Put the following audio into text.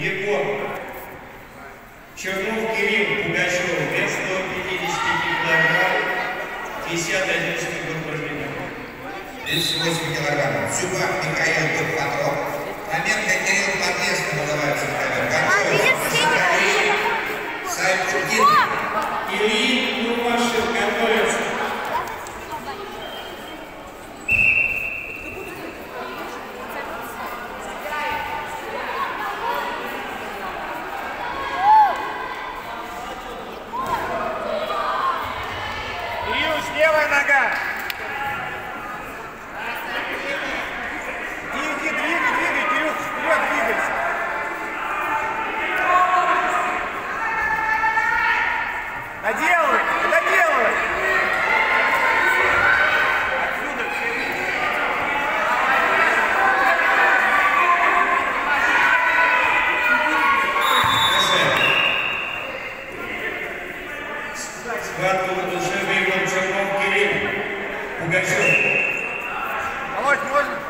Егор. Чернов Кирилл, Пугачев, вес 155 килограмм, 50-11 год рождения. 38 килограммов. Зюбак Михаил Петров. Раменко Кирилл Подвеска называется. Сайфуддин. Ильин Нурмашев готовится. Левая нога. Двигай, Кирюх, вперед двигайся. Доделывай. Отсюда все видят. Схватку в душе выиграл Чернов Кирилл. Пугачев. Володь, можно?